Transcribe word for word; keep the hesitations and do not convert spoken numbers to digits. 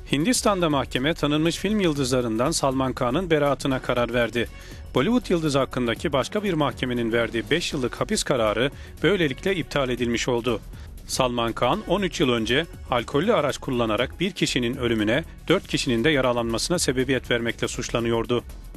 Hindistan'da mahkeme tanınmış film yıldızlarından Salman Khan'ın beraatına karar verdi. Bollywood yıldızı hakkındaki başka bir mahkemenin verdiği beş yıllık hapis kararı böylelikle iptal edilmiş oldu. Salman Khan on üç yıl önce alkollü araç kullanarak bir kişinin ölümüne, dört kişinin de yaralanmasına sebebiyet vermekle suçlanıyordu.